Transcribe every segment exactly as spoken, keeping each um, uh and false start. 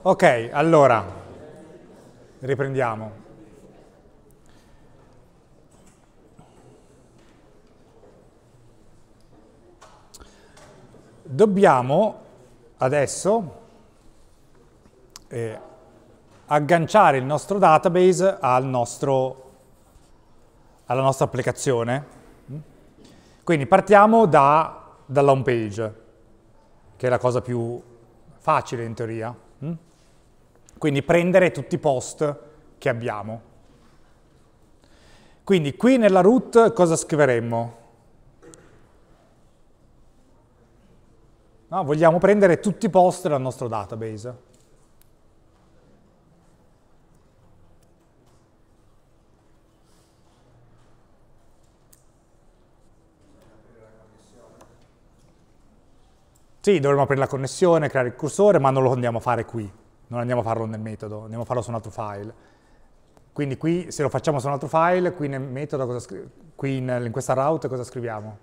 Ok, allora, riprendiamo. Dobbiamo adesso eh, agganciare il nostro database al nostro, alla nostra applicazione. Quindi partiamo da, dalla home page, che è la cosa più facile in teoria. Quindi prendere tutti i post che abbiamo. Quindi qui nella root cosa scriveremmo? No, vogliamo prendere tutti i post dal nostro database. Sì, dovremmo aprire la connessione, creare il cursore, ma non lo andiamo a fare qui. Non andiamo a farlo nel metodo, andiamo a farlo su un altro file. Quindi qui, se lo facciamo su un altro file, qui nel metodo, cosa qui in, in questa route cosa scriviamo?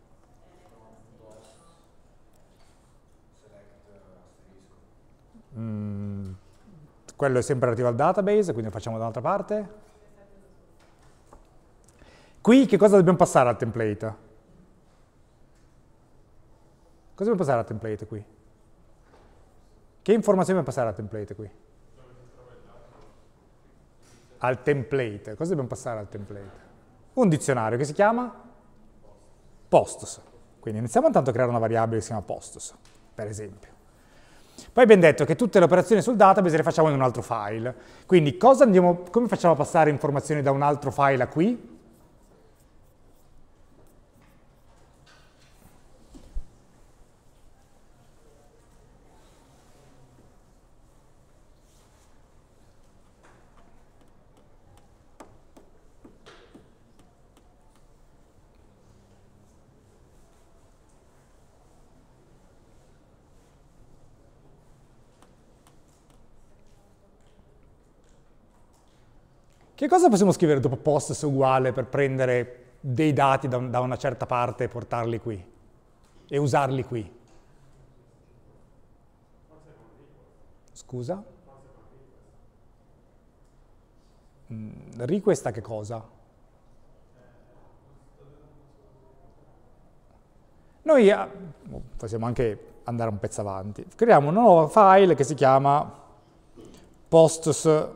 Mm, quello è sempre relativo al database, quindi lo facciamo da un'altra parte. Qui che cosa dobbiamo passare al template? Cosa dobbiamo passare al template qui? Che informazioni dobbiamo passare al template qui? Al template. Cosa dobbiamo passare al template? Un dizionario che si chiama posts. Quindi iniziamo intanto a creare una variabile che si chiama posts, per esempio. Poi abbiamo detto che tutte le operazioni sul database le facciamo in un altro file. Quindi cosa andiamo, come facciamo a passare informazioni da un altro file a qui? Che cosa possiamo scrivere dopo posts uguale per prendere dei dati da, da una certa parte e portarli qui? E usarli qui? Scusa? Mm, request a che cosa? Noi ah, possiamo anche andare un pezzo avanti. Creiamo un nuovo file che si chiama posts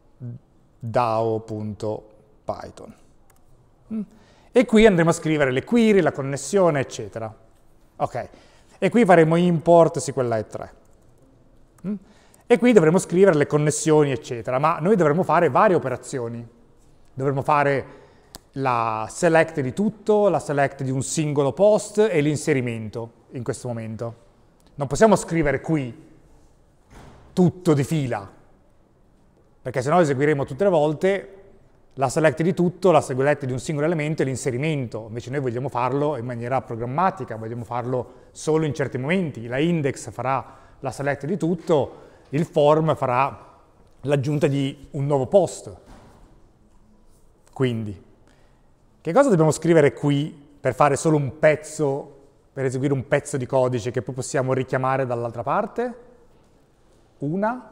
dao.python. E qui andremo a scrivere le query, la connessione, eccetera. Ok. E qui faremo import S Q L I tre. E qui dovremo scrivere le connessioni, eccetera. Ma noi dovremo fare varie operazioni. Dovremo fare la select di tutto, la select di un singolo post e l'inserimento in questo momento. Non possiamo scrivere qui tutto di fila, perché sennò eseguiremo tutte le volte la select di tutto, la select di un singolo elemento e l'inserimento. Invece noi vogliamo farlo in maniera programmatica, vogliamo farlo solo in certi momenti. La index farà la select di tutto, il form farà l'aggiunta di un nuovo post. Quindi, che cosa dobbiamo scrivere qui per fare solo un pezzo, per eseguire un pezzo di codice che poi possiamo richiamare dall'altra parte? Una?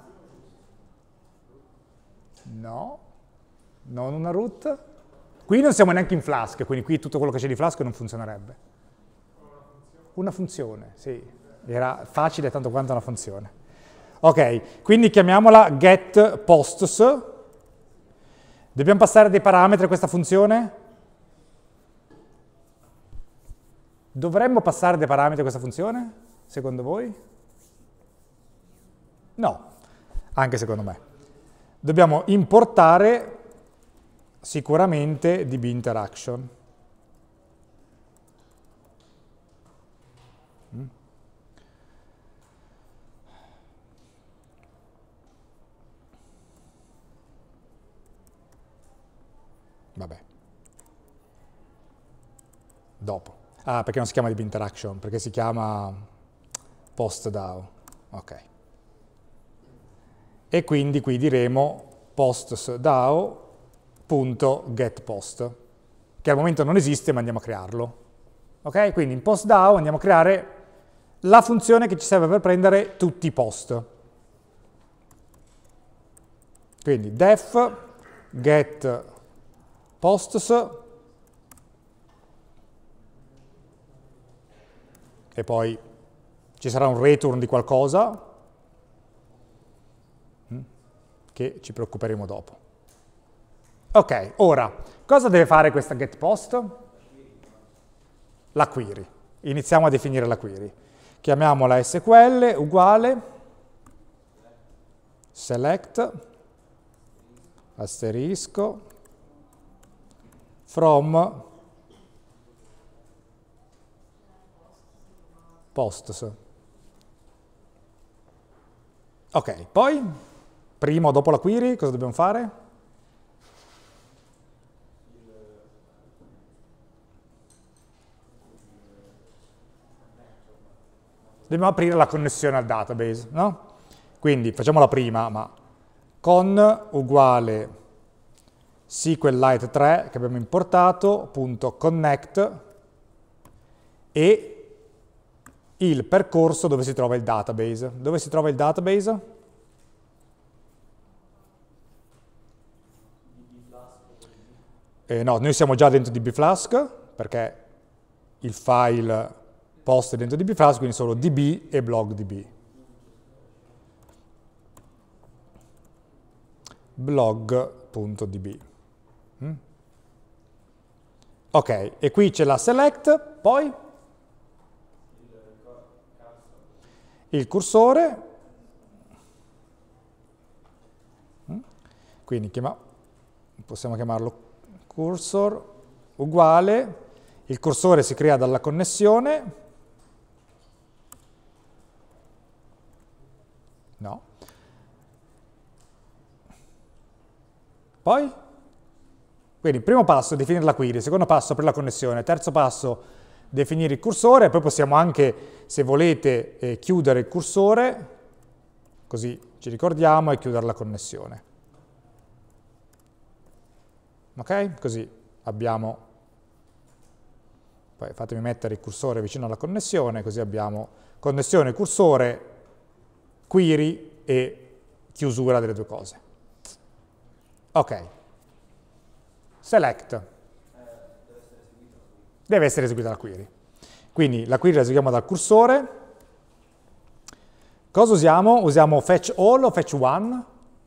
No, non una root. Qui non siamo neanche in Flask, quindi qui tutto quello che c'è di Flask non funzionerebbe. Una funzione, sì. Era facile tanto quanto una funzione. Ok, quindi chiamiamola getPosts. Dobbiamo passare dei parametri a questa funzione? Dovremmo passare dei parametri a questa funzione? Secondo voi? No, anche secondo me. Dobbiamo importare sicuramente dbInteraction. Mm. Vabbè. Dopo. Ah, perché non si chiama dbInteraction? Perché si chiama postDAO. Ok. E quindi qui diremo postdao.getPost, che al momento non esiste ma andiamo a crearlo. Ok? Quindi in postDAO andiamo a creare la funzione che ci serve per prendere tutti i post. Quindi def get posts e poi ci sarà un return di qualcosa che ci preoccuperemo dopo. Ok, ora, cosa deve fare questa getPost? La query. Iniziamo a definire la query. Chiamiamola S Q L uguale select asterisco from posts. Ok, poi, prima o dopo la query, cosa dobbiamo fare? Dobbiamo aprire la connessione al database, no? Quindi facciamola prima, ma con uguale SQLite tre che abbiamo importato, punto connect e il percorso dove si trova il database. Dove si trova il database? Eh, no, noi siamo già dentro dbflask perché il file post è dentro dbflask, quindi solo db e blogdb. blog.db. Mm? Ok, e qui c'è la select, poi il cursore, mm? Quindi chiama, possiamo chiamarlo cursor, uguale, il cursore si crea dalla connessione, no, poi, quindi primo passo definire la query, secondo passo aprire la connessione, terzo passo definire il cursore, poi possiamo anche, se volete, eh, chiudere il cursore, così ci ricordiamo, e chiudere la connessione. Ok? Così abbiamo, poi fatemi mettere il cursore vicino alla connessione, così abbiamo connessione, cursore, query e chiusura delle due cose. Ok. Select. Deve essere eseguita la query. Quindi la query la eseguiamo dal cursore. Cosa usiamo? Usiamo fetch all o fetch one?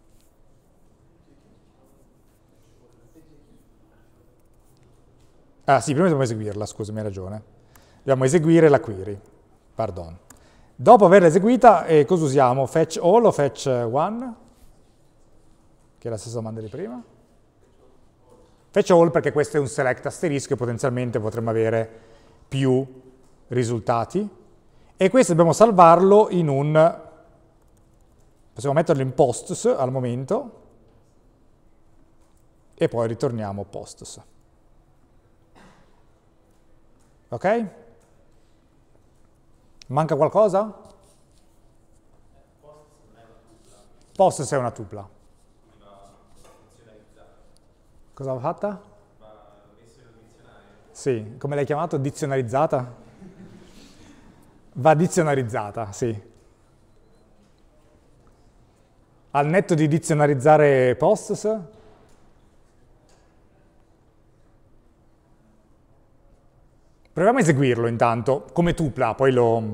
Ah sì, prima dobbiamo eseguirla, scusami, hai ragione. Dobbiamo eseguire la query, pardon. Dopo averla eseguita, eh, cosa usiamo? Fetch all o fetch one? Che è la stessa domanda di prima. Fetch all perché questo è un select asterisco e potenzialmente potremmo avere più risultati. E questo dobbiamo salvarlo in un... possiamo metterlo in posts al momento e poi ritorniamo posts. Ok? Manca qualcosa? Posts è una tupla. Cosa va fatta? Sì, come l'hai chiamato? Dizionarizzata? Va dizionarizzata, sì. Al netto di dizionarizzare posts? Proviamo a eseguirlo intanto, come tupla, poi lo...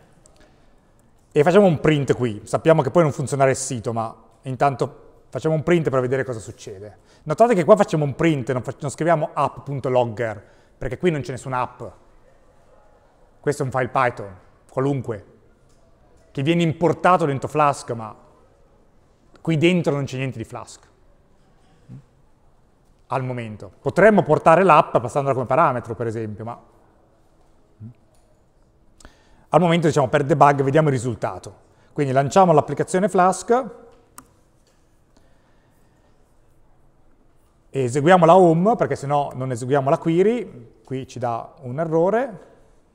e facciamo un print qui. Sappiamo che poi non funzionerà il sito, ma intanto facciamo un print per vedere cosa succede. Notate che qua facciamo un print, non, non scriviamo app.logger, perché qui non c'è nessuna app. Questo è un file Python, qualunque, che viene importato dentro Flask, ma qui dentro non c'è niente di Flask. Al momento. Potremmo portare l'app passandola come parametro, per esempio, ma... al momento, diciamo, per debug vediamo il risultato. Quindi lanciamo l'applicazione Flask e eseguiamo la home, perché se no non eseguiamo la query, qui ci dà un errore.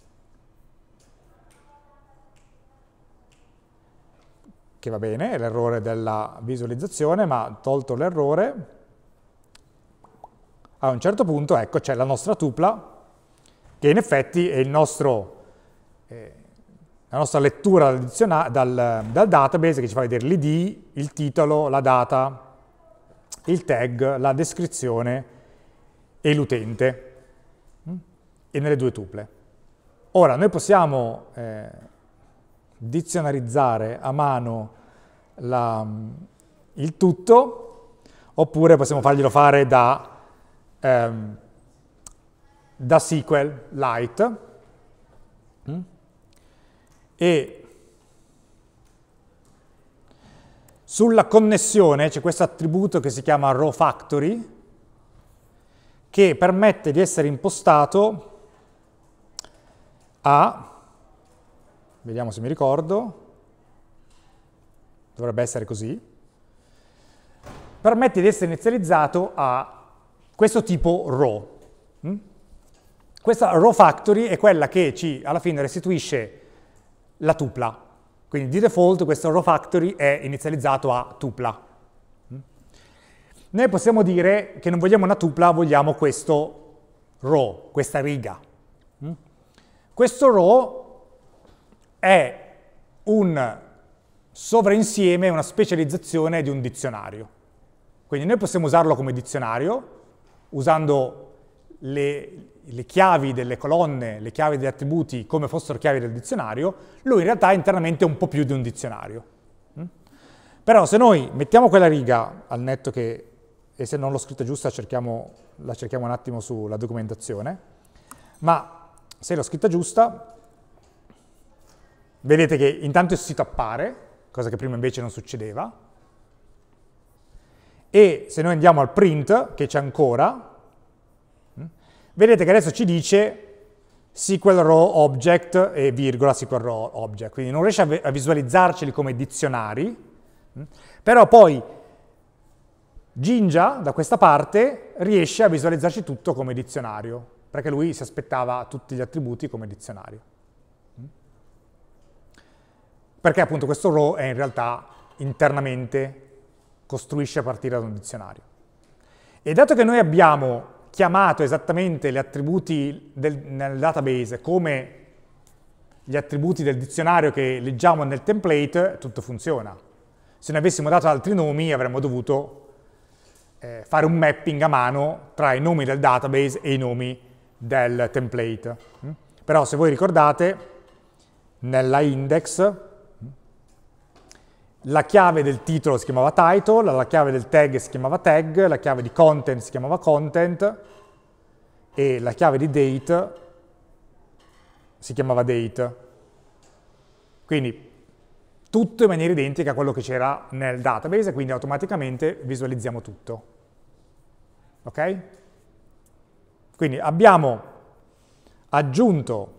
Che va bene, è l'errore della visualizzazione, ma tolto l'errore, a un certo punto, ecco, c'è la nostra tupla, che in effetti è il nostro... Eh, la nostra lettura dal, dal, dal database che ci fa vedere l'I D, il titolo, la data il tag, la descrizione e l'utente, e nelle due tuple. Ora, noi possiamo eh, dizionarizzare a mano la, il tutto, oppure possiamo farglielo fare da, ehm, da S Q L Lite, e sulla connessione c'è questo attributo che si chiama rowFactory, che permette di essere impostato a, vediamo se mi ricordo, dovrebbe essere così, permette di essere inizializzato a questo tipo row. Questa rowFactory è quella che ci alla fine restituisce la tupla. Quindi di default questo rowFactory è inizializzato a tupla. Noi possiamo dire che non vogliamo una tupla, vogliamo questo row, questa riga. Questo row è un sovrainsieme, una specializzazione di un dizionario. Quindi noi possiamo usarlo come dizionario, usando le, le chiavi delle colonne, le chiavi degli attributi come fossero chiavi del dizionario. Lui in realtà internamente è un po' più di un dizionario. Però se noi mettiamo quella riga al netto che, e se non l'ho scritta giusta cerchiamo, la cerchiamo un attimo sulla documentazione, ma se l'ho scritta giusta, vedete che intanto il sito appare, cosa che prima invece non succedeva, e se noi andiamo al print, che c'è ancora, vedete che adesso ci dice S Q L row object e virgola S Q L row object, quindi non riesce a, a visualizzarceli come dizionari, però poi Jinja, da questa parte, riesce a visualizzarci tutto come dizionario, perché lui si aspettava tutti gli attributi come dizionario. Perché appunto questo row è in realtà internamente costruisce a partire da un dizionario. E dato che noi abbiamo chiamato esattamente gli attributi del, nel database come gli attributi del dizionario che leggiamo nel template, tutto funziona. Se ne avessimo dato altri nomi avremmo dovuto eh, fare un mapping a mano tra i nomi del database e i nomi del template. Mm? Però se voi ricordate, nella index la chiave del titolo si chiamava title, la chiave del tag si chiamava tag, la chiave di content si chiamava content e la chiave di date si chiamava date. Quindi tutto in maniera identica a quello che c'era nel database e quindi automaticamente visualizziamo tutto. Ok? Quindi abbiamo aggiunto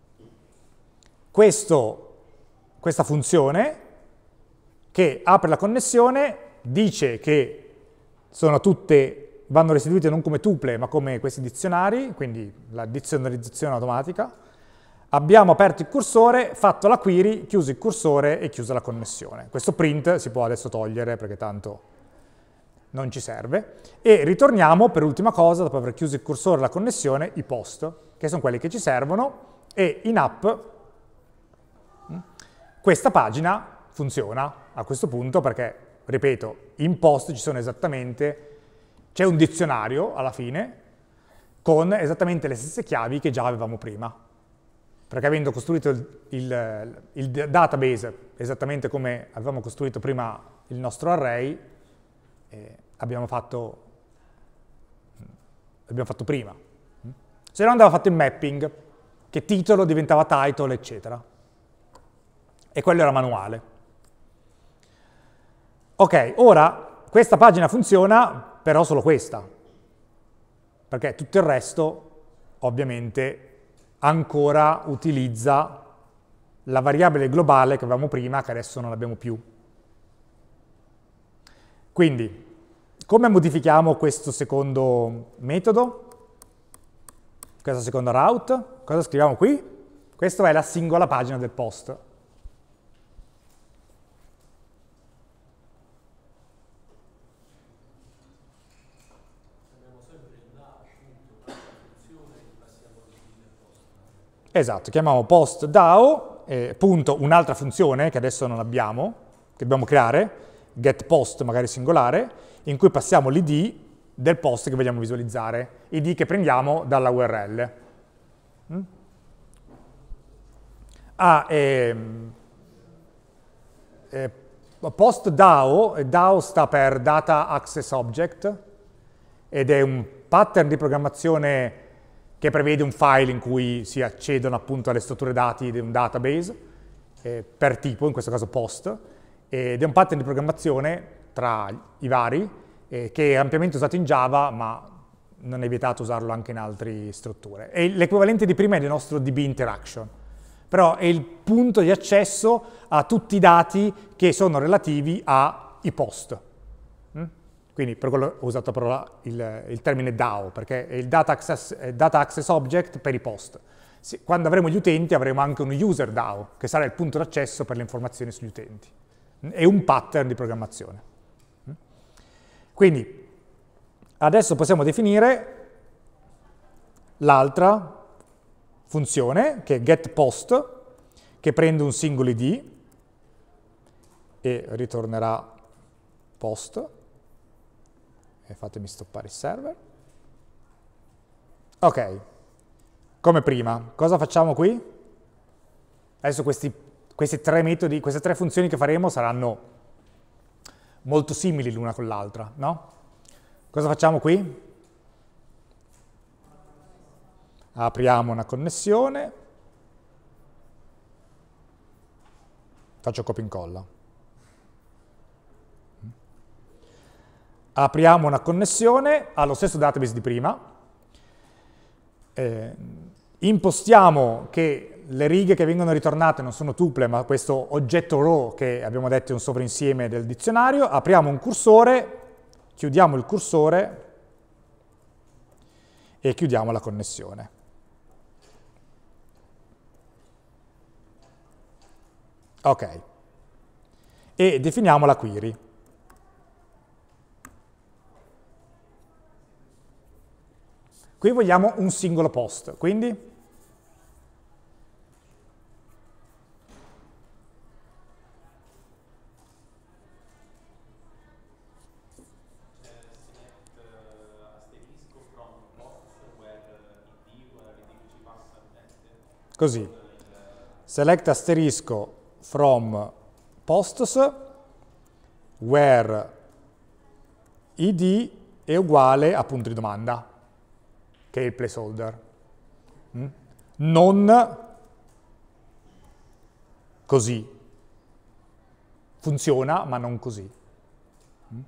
questo, questa funzione che apre la connessione, dice che sono tutte, vanno restituite non come tuple ma come questi dizionari, quindi la dizionarizzazione automatica. Abbiamo aperto il cursore, fatto la query, chiuso il cursore e chiusa la connessione. Questo print si può adesso togliere perché tanto non ci serve. E ritorniamo per ultima cosa, dopo aver chiuso il cursore e la connessione, i post, che sono quelli che ci servono, e in app questa pagina funziona a questo punto perché, ripeto, in post ci sono esattamente, c'è un dizionario alla fine con esattamente le stesse chiavi che già avevamo prima. Perché avendo costruito il, il, il database esattamente come avevamo costruito prima il nostro array, eh, abbiamo, fatto, abbiamo fatto prima. Se no andava fatto il mapping, che titolo diventava title, eccetera. E quello era manuale. Ok, ora questa pagina funziona, però solo questa, perché tutto il resto ovviamente ancora utilizza la variabile globale che avevamo prima, che adesso non abbiamo più. Quindi, come modifichiamo questo secondo metodo? Questa seconda route? Cosa scriviamo qui? Questa è la singola pagina del post. Esatto, chiamiamo post D A O, eh, punto un'altra funzione che adesso non abbiamo, che dobbiamo creare, getPost, magari singolare, in cui passiamo l'I D del post che vogliamo visualizzare, I D che prendiamo dalla U R L. Mm? Ah, ehm, eh, post DAO, DAO sta per Data Access Object, ed è un pattern di programmazione che prevede un file in cui si accedono appunto alle strutture dati di un database, eh, per tipo, in questo caso post, ed è un pattern di programmazione tra i vari, eh, che è ampiamente usato in Java, ma non è vietato usarlo anche in altre strutture. E l'equivalente di prima è il nostro D B interaction, però è il punto di accesso a tutti i dati che sono relativi ai post. Mm? Quindi per quello ho usato parola, il, il termine DAO, perché è il Data Access, è Data Access Object per i post. Quando avremo gli utenti avremo anche un user DAO, che sarà il punto d'accesso per le informazioni sugli utenti. È un pattern di programmazione. Quindi adesso possiamo definire l'altra funzione, che è getPost, che prende un singolo I D e ritornerà post. E fatemi stoppare il server. Ok, come prima, cosa facciamo qui? Adesso questi, questi tre metodi, queste tre funzioni che faremo saranno molto simili l'una con l'altra, no? Cosa facciamo qui? Apriamo una connessione, faccio copia e incolla. Apriamo una connessione allo stesso database di prima, eh, impostiamo che le righe che vengono ritornate non sono tuple, ma questo oggetto row che abbiamo detto è un sovrainsieme del dizionario, apriamo un cursore, chiudiamo il cursore e chiudiamo la connessione. Ok. E definiamo la query. Qui vogliamo un singolo post, quindi così, select asterisco from posts where id è uguale a punto di domanda, che è il placeholder. Mm? Non così. Funziona, ma non così. Mm?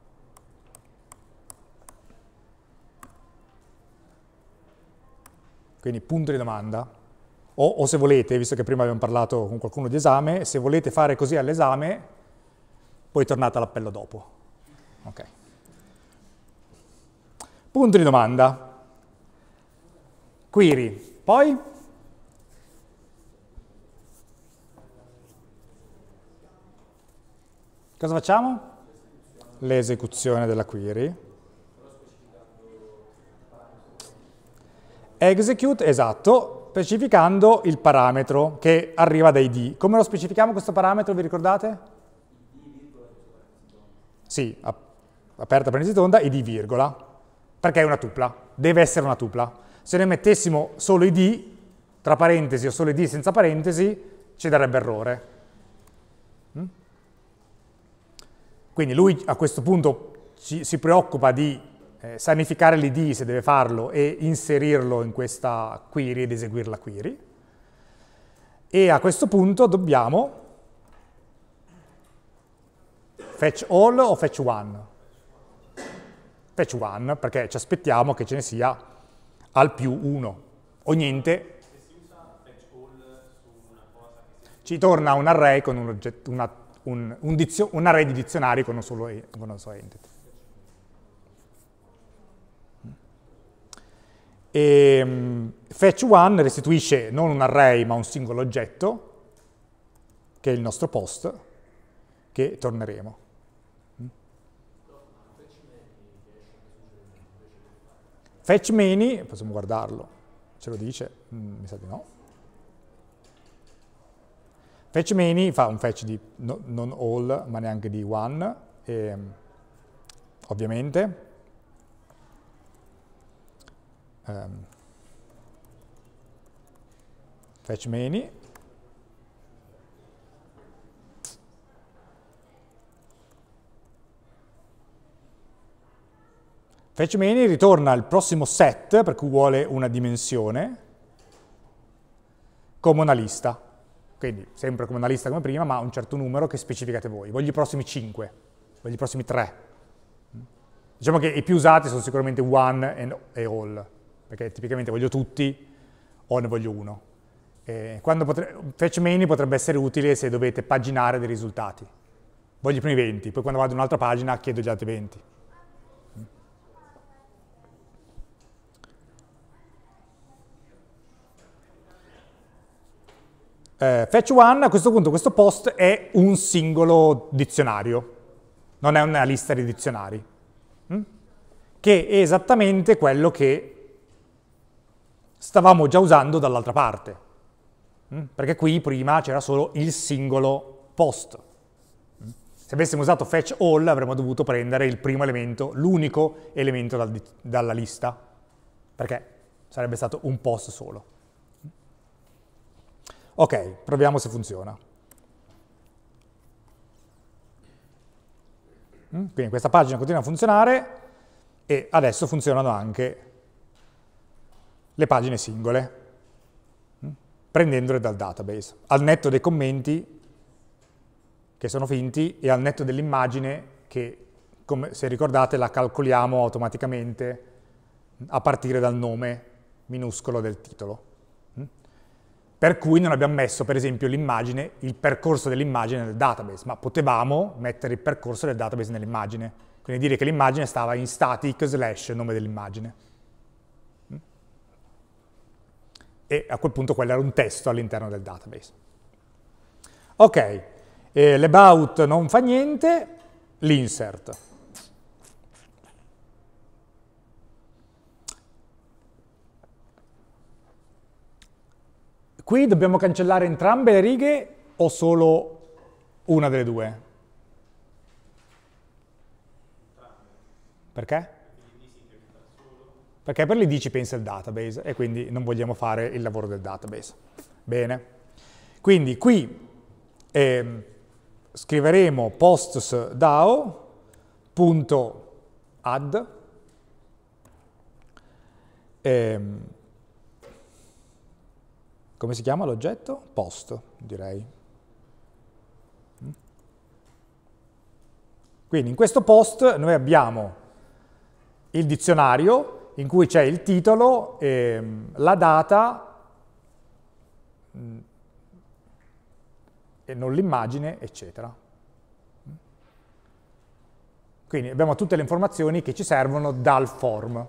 Quindi punto di domanda. O, o se volete, visto che prima abbiamo parlato con qualcuno di esame, se volete fare così all'esame, poi tornate all'appello dopo. Ok. Punto di domanda. Query. Poi? Cosa facciamo? L'esecuzione della query. Execute, esatto, specificando il parametro che arriva da I D. Come lo specifichiamo questo parametro, vi ricordate? Sì, aperta parentesi tonda, I D virgola, perché è una tupla, deve essere una tupla. Se noi mettessimo solo I D, tra parentesi, o solo I D senza parentesi, ci darebbe errore. Mm? Quindi lui a questo punto ci, si preoccupa di eh, sanificare l'I D se deve farlo e inserirlo in questa query ed eseguire la query. E a questo punto dobbiamo fetch all o fetch one? Fetch one, perché ci aspettiamo che ce ne sia al più uno, o niente. Se si usa fetch all su una cosa che si... Ci torna un array con un, oggetto, una, un, un, dizio, un array di dizionari con un solo, con una sola entity. E, um, fetch one restituisce non un array ma un singolo oggetto, che è il nostro post, che torneremo. Fetch many, possiamo guardarlo, ce lo dice? Mm, mi sa di no. fetch many fa un fetch di no, non all, ma neanche di one, e, ovviamente. Um, fetch many. Fetch many ritorna il prossimo set, per cui vuole una dimensione, come una lista. Quindi sempre come una lista come prima, ma un certo numero che specificate voi. Voglio i prossimi cinque, voglio i prossimi tre. Diciamo che i più usati sono sicuramente one e all, perché tipicamente voglio tutti o ne voglio uno. E quando potre... Fetch many potrebbe essere utile se dovete paginare dei risultati. Voglio i primi venti, poi quando vado in un'altra pagina chiedo gli altri venti. Eh, fetch one, a questo punto questo post è un singolo dizionario, non è una lista di dizionari, hm? Che è esattamente quello che stavamo già usando dall'altra parte, hm? Perché qui prima c'era solo il singolo post. Hm? Se avessimo usato fetch all avremmo dovuto prendere il primo elemento, l'unico elemento dal, dalla lista, perché sarebbe stato un post solo. Ok, proviamo se funziona. Quindi questa pagina continua a funzionare e adesso funzionano anche le pagine singole, prendendole dal database, al netto dei commenti che sono finti e al netto dell'immagine che, come se ricordate, la calcoliamo automaticamente a partire dal nome minuscolo del titolo. Per cui non abbiamo messo, per esempio, l'immagine, il percorso dell'immagine nel database, ma potevamo mettere il percorso del database nell'immagine, quindi dire che l'immagine stava in static slash nome dell'immagine. E a quel punto quello era un testo all'interno del database. Ok, eh, l'about non fa niente, l'insert. Qui dobbiamo cancellare entrambe le righe o solo una delle due? Perché? Perché per l'I D ci pensa il database e quindi non vogliamo fare il lavoro del database. Bene. Quindi qui eh, scriveremo posts dao.add ehm, come si chiama l'oggetto? Post, direi. Quindi in questo post noi abbiamo il dizionario in cui c'è il titolo, ehm, la data mh, e non l'immagine, eccetera. Quindi abbiamo tutte le informazioni che ci servono dal form.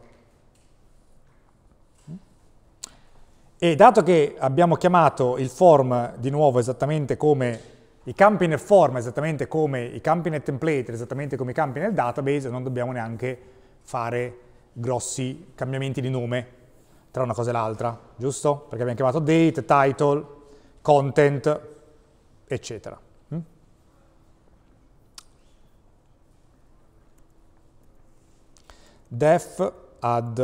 E dato che abbiamo chiamato il form di nuovo esattamente come i campi nel form, esattamente come i campi nel template, esattamente come i campi nel database, non dobbiamo neanche fare grossi cambiamenti di nome tra una cosa e l'altra, giusto? Perché abbiamo chiamato date, title, content, eccetera. Mm? Def add,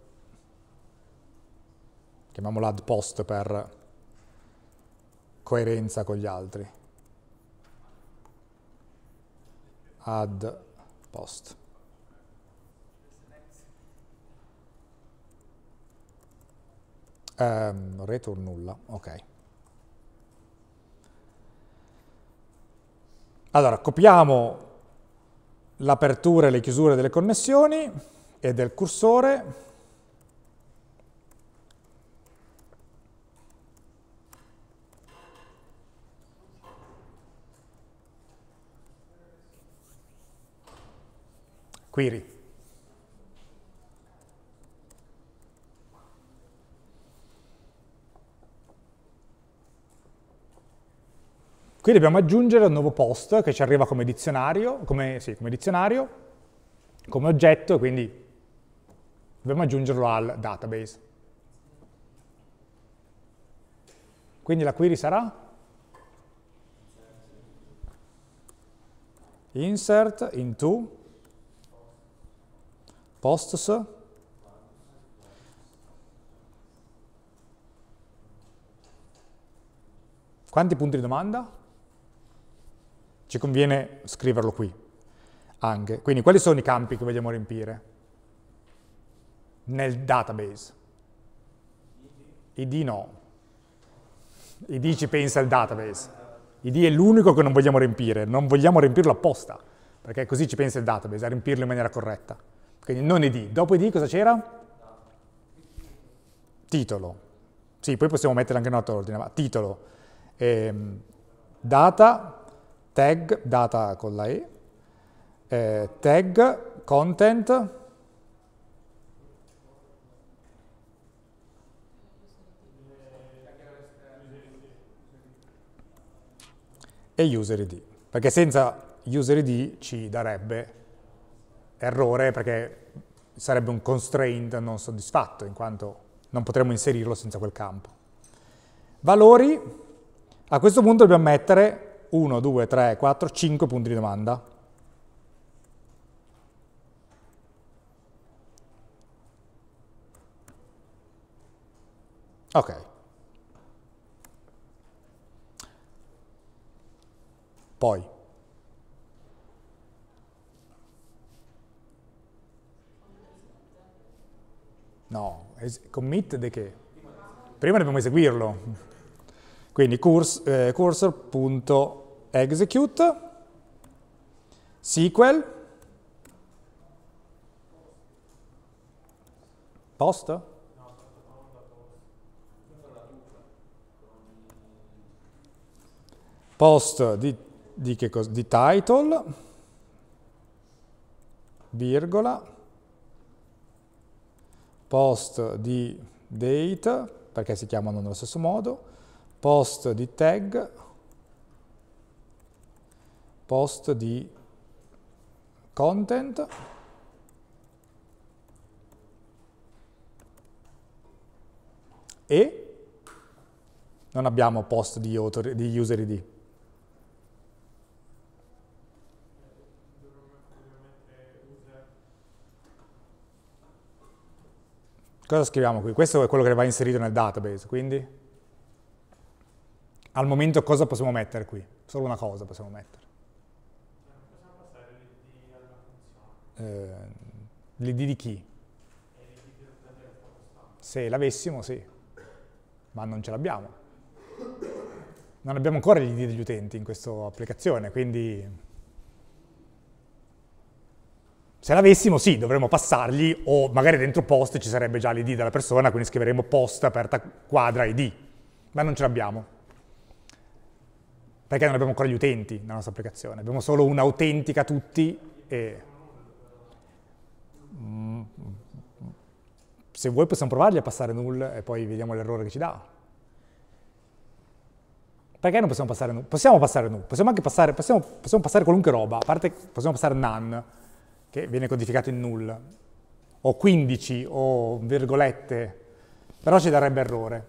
chiamiamolo add post per coerenza con gli altri. Add post. Um, return nulla, ok. Allora, copiamo l'apertura e le chiusure delle connessioni e del cursore. Query. Qui dobbiamo aggiungere un nuovo post che ci arriva come dizionario, come, sì, come dizionario, come oggetto, e quindi dobbiamo aggiungerlo al database. Quindi la query sarà? insert into posts. Quanti punti di domanda? Ci conviene scriverlo qui anche. Quindi quali sono i campi che vogliamo riempire nel database? I D no. I D ci pensa il database. I D è l'unico che non vogliamo riempire, non vogliamo riempirlo apposta, perché così ci pensa il database, a riempirlo in maniera corretta. Quindi non I D. Dopo I D cosa c'era? Titolo. Sì, poi possiamo mettere anche in altro ordine, ma titolo. Ehm, data, tag, data con la E, eh, tag, content, e user I D, perché senza user I D ci darebbe errore, perché sarebbe un constraint non soddisfatto, in quanto non potremmo inserirlo senza quel campo. Valori, a questo punto dobbiamo mettere uno, due, tre, quattro, cinque punti di domanda. Ok. Poi. No, commit di che? Prima dobbiamo eseguirlo. Quindi curs, eh, cursor.execute S Q L post? Post di, di, che cosa? Di title, virgola, post di date, perché si chiamano nello stesso modo, post di tag, post di content, e non abbiamo post di, author, di user I D. Cosa scriviamo qui? Questo è quello che va inserito nel database, quindi al momento cosa possiamo mettere qui? Solo una cosa possiamo mettere. Possiamo passare l'I D alla funzione. Eh, L'I D di chi? E l'I D dell'utente che sta postando. Se l'avessimo, sì, ma non ce l'abbiamo. Non abbiamo ancora gli I D degli utenti in questa applicazione, quindi se l'avessimo, sì, dovremmo passargli, o magari dentro post ci sarebbe già l'I D della persona, quindi scriveremo post aperta quadra I D, ma non ce l'abbiamo, perché non abbiamo ancora gli utenti nella nostra applicazione, abbiamo solo un'autentica tutti e se vuoi possiamo provargli a passare null e poi vediamo l'errore che ci dà. Perché non possiamo passare null? Possiamo passare null, possiamo anche passare, possiamo, possiamo passare qualunque roba, a parte possiamo passare none, che viene codificato in null, o quindici, o virgolette, però ci darebbe errore.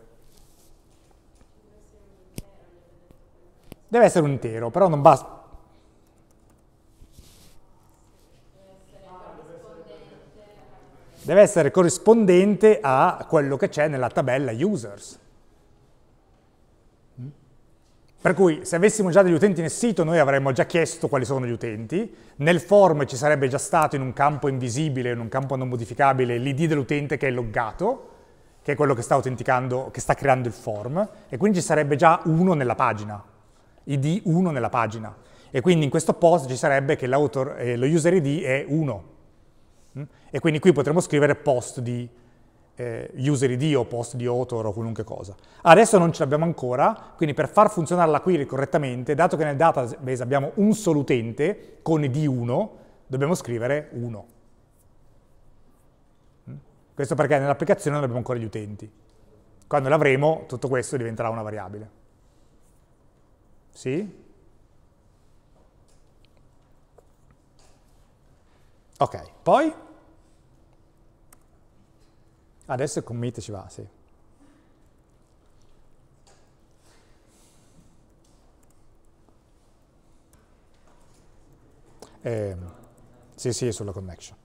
Deve essere un intero, però non basta. Deve essere corrispondente a quello che c'è nella tabella users. Per cui se avessimo già degli utenti nel sito noi avremmo già chiesto quali sono gli utenti, nel form ci sarebbe già stato in un campo invisibile, in un campo non modificabile, l'I D dell'utente che è loggato, che è quello che sta autenticando, che sta creando il form, e quindi ci sarebbe già uno nella pagina, I D uno nella pagina. E quindi in questo post ci sarebbe che l'autor, eh, lo user I D è uno. E quindi qui potremmo scrivere post di eh, user I D o post di author o qualunque cosa. Adesso non ce l'abbiamo ancora, quindi per far funzionare la query correttamente, dato che nel database abbiamo un solo utente con I D uno, dobbiamo scrivere uno. Questo perché nell'applicazione non abbiamo ancora gli utenti. Quando l'avremo, tutto questo diventerà una variabile. Sì? Ok, poi? Adesso il commit ci va, sì. Eh, sì, sì, sulla connection.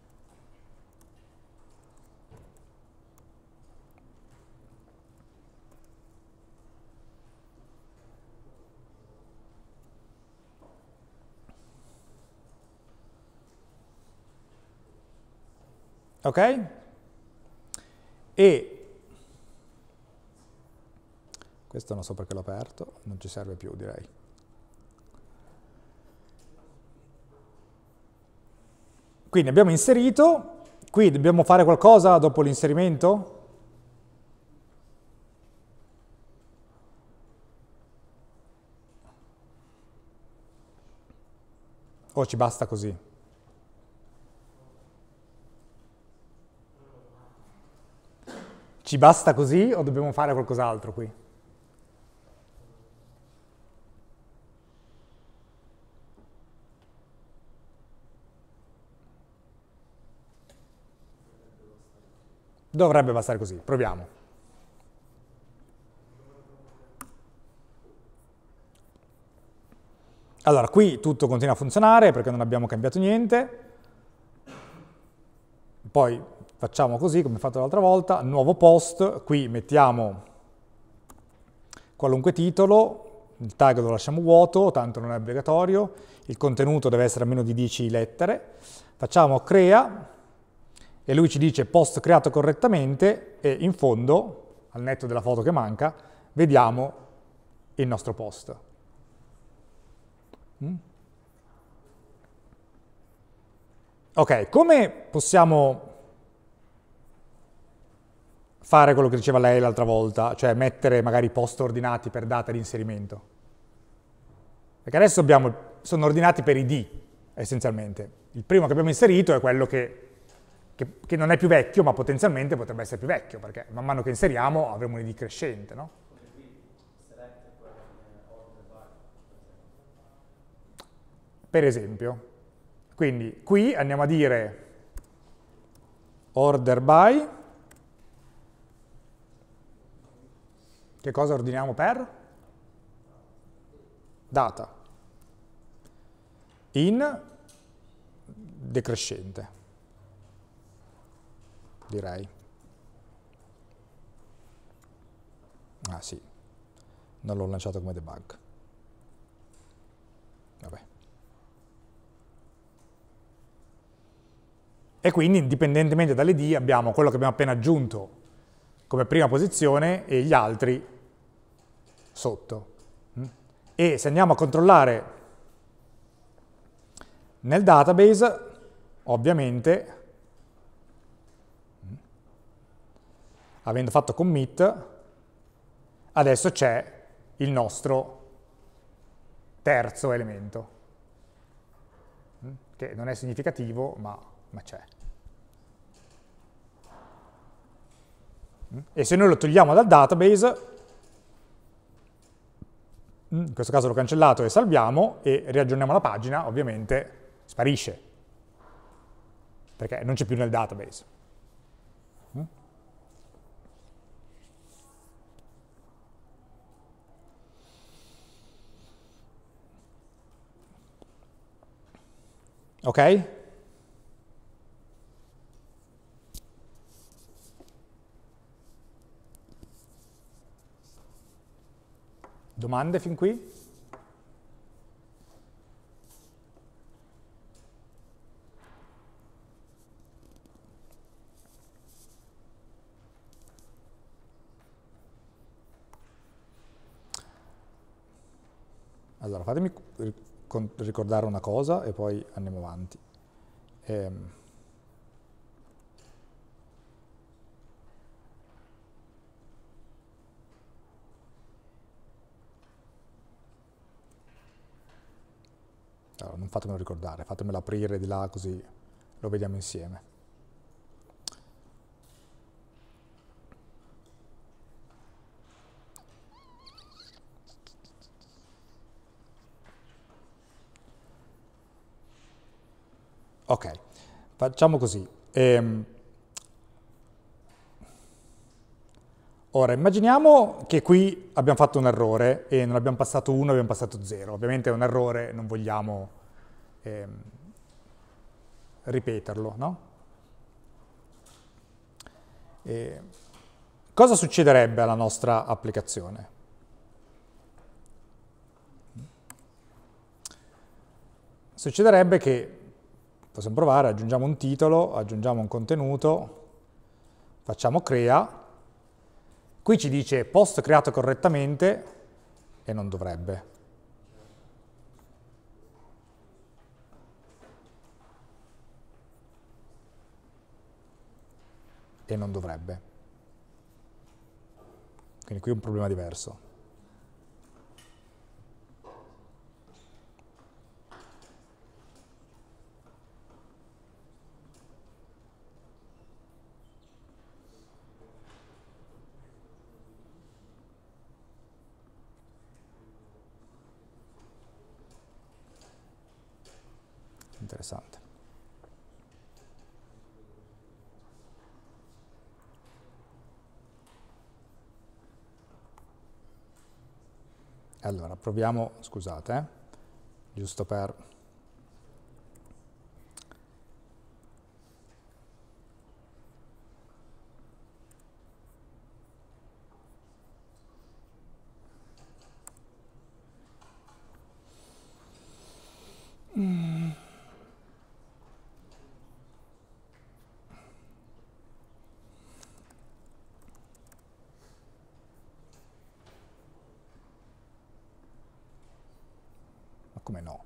Ok? E questo non so perché l'ho aperto, non ci serve più, direi. Quindi abbiamo inserito, qui dobbiamo fare qualcosa dopo l'inserimento? O ci basta così? Ci basta così o dobbiamo fare qualcos'altro qui? Dovrebbe bastare così, proviamo. Allora, qui tutto continua a funzionare perché non abbiamo cambiato niente. Poi facciamo così, come fatto l'altra volta, nuovo post, qui mettiamo qualunque titolo, il tag lo lasciamo vuoto, tanto non è obbligatorio, il contenuto deve essere almeno di dieci lettere, facciamo crea, e lui ci dice post creato correttamente, e in fondo, al netto della foto che manca, vediamo il nostro post. Mm? Ok, come possiamo fare quello che diceva lei l'altra volta, cioè mettere magari post ordinati per data di inserimento? Perché adesso abbiamo, sono ordinati per I D, essenzialmente. Il primo che abbiamo inserito è quello che Che, che non è più vecchio, ma potenzialmente potrebbe essere più vecchio, perché man mano che inseriamo avremo un I D crescente, no? Per esempio. Quindi qui andiamo a dire order by, che cosa ordiniamo per? Data. In decrescente. Direi. Ah sì, non l'ho lanciato come debug. Vabbè. E quindi, indipendentemente dalle I D, abbiamo quello che abbiamo appena aggiunto come prima posizione e gli altri sotto. E se andiamo a controllare nel database, ovviamente, avendo fatto commit, adesso c'è il nostro terzo elemento, che non è significativo, ma, ma c'è. E se noi lo togliamo dal database, in questo caso l'ho cancellato e salviamo, e riaggiorniamo la pagina, ovviamente sparisce, perché non c'è più nel database. Ok? Domande fin qui? Allora, fatemi ricordare una cosa e poi andiamo avanti. Ehm. Allora, non fatemelo ricordare, fatemelo aprire di là così lo vediamo insieme. Ok, facciamo così. Ehm, ora, immaginiamo che qui abbiamo fatto un errore e non abbiamo passato uno, abbiamo passato zero. Ovviamente è un errore, non vogliamo, ehm, ripeterlo, no? E cosa succederebbe alla nostra applicazione? Succederebbe che, possiamo provare, aggiungiamo un titolo, aggiungiamo un contenuto, facciamo crea, qui ci dice post creato correttamente e non dovrebbe. E non dovrebbe. Quindi qui è un problema diverso. Interessante. Allora, proviamo, scusate, eh, giusto per... Mm. Ma come no?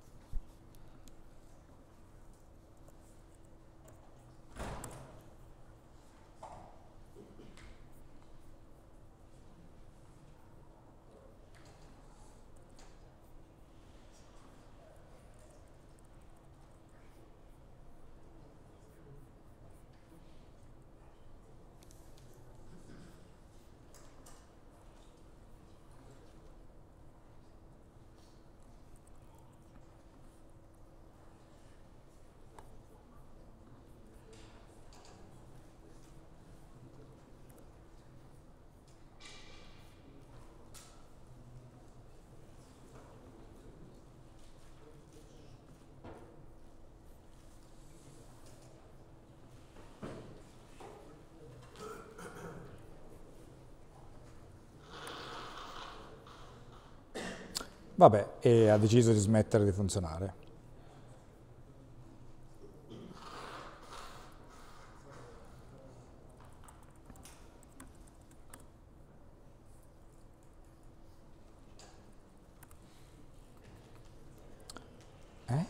Vabbè, e ha deciso di smettere di funzionare. Eh?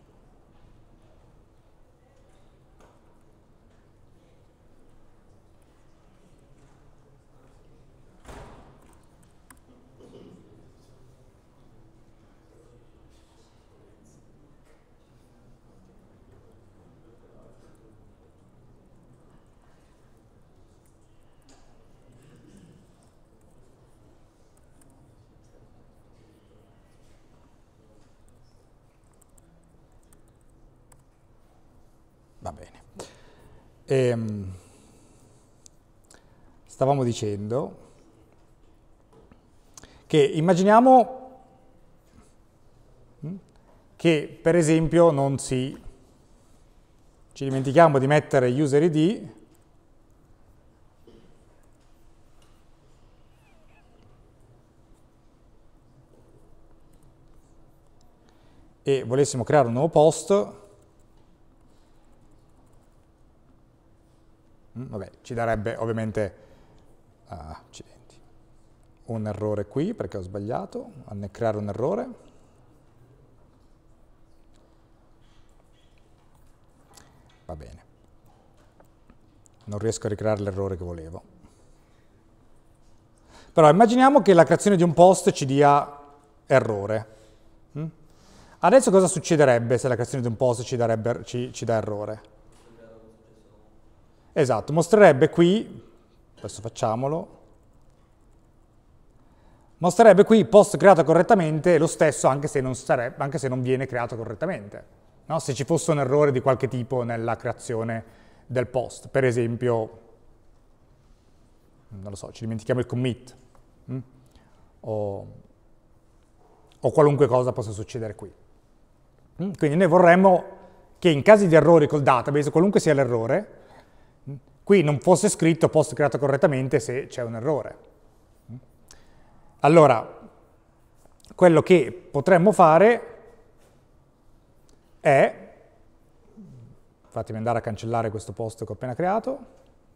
Va bene. Ehm, stavamo dicendo che immaginiamo che per esempio non si ci dimentichiamo di mettere user I D e volessimo creare un nuovo post. Vabbè, ci darebbe ovviamente ah, accidenti, un errore qui perché ho sbagliato a creare un errore. Va bene. Non riesco a ricreare l'errore che volevo. Però immaginiamo che la creazione di un post ci dia errore. Adesso cosa succederebbe se la creazione di un post ci, darebbe, ci, ci dà errore? Esatto, mostrerebbe qui, adesso facciamolo, mostrerebbe qui post creato correttamente lo stesso anche se non, sarebbe, anche se non viene creato correttamente, no? Se ci fosse un errore di qualche tipo nella creazione del post, per esempio, non lo so, ci dimentichiamo il commit, hm? o, o qualunque cosa possa succedere qui. Quindi noi vorremmo che in casi di errori col database, qualunque sia l'errore, qui non fosse scritto post creato correttamente se c'è un errore. Allora, quello che potremmo fare è, fatemi andare a cancellare questo post che ho appena creato,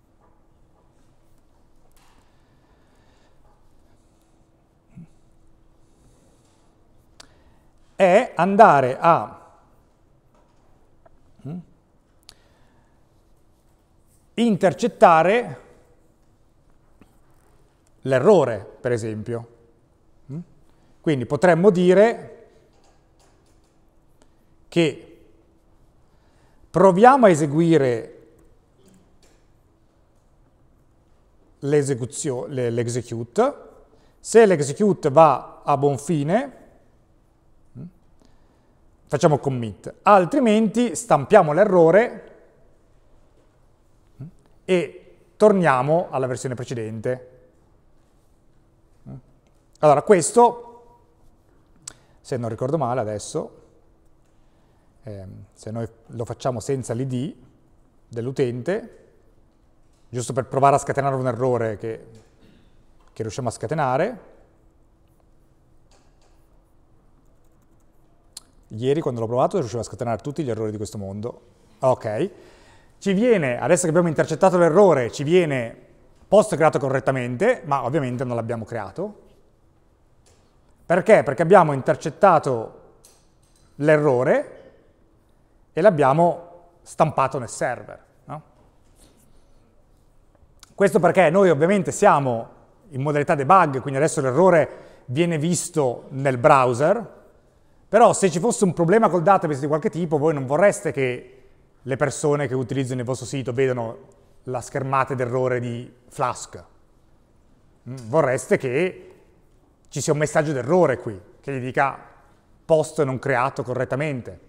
è andare a intercettare l'errore, per esempio. Quindi potremmo dire che proviamo a eseguire l'execute, se l'execute va a buon fine, facciamo commit, altrimenti stampiamo l'errore e torniamo alla versione precedente. Allora, questo, se non ricordo male adesso, eh, se noi lo facciamo senza l'I D dell'utente, giusto per provare a scatenare un errore che, che riusciamo a scatenare, ieri quando l'ho provato riuscivo a scatenare tutti gli errori di questo mondo. Ok, ci viene, adesso che abbiamo intercettato l'errore, ci viene post creato correttamente, ma ovviamente non l'abbiamo creato. Perché? Perché abbiamo intercettato l'errore e l'abbiamo stampato nel server. No? Questo perché noi ovviamente siamo in modalità debug, quindi adesso l'errore viene visto nel browser, però se ci fosse un problema col database di qualche tipo, voi non vorreste che le persone che utilizzano il vostro sito vedano la schermata d'errore di Flask. Vorreste che ci sia un messaggio d'errore qui, che gli dica post non creato correttamente.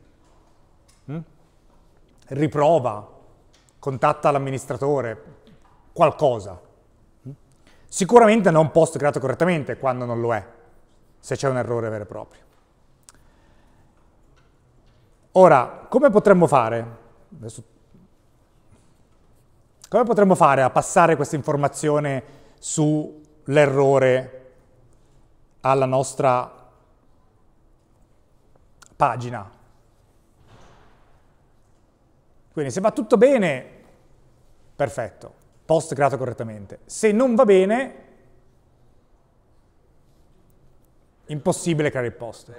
Riprova, contatta l'amministratore, qualcosa. Sicuramente non post creato correttamente quando non lo è, se c'è un errore vero e proprio. Ora, come potremmo fare? Adesso, come potremmo fare a passare questa informazione sull'errore alla nostra pagina? Quindi se va tutto bene, perfetto, post creato correttamente. Se non va bene, impossibile creare il post.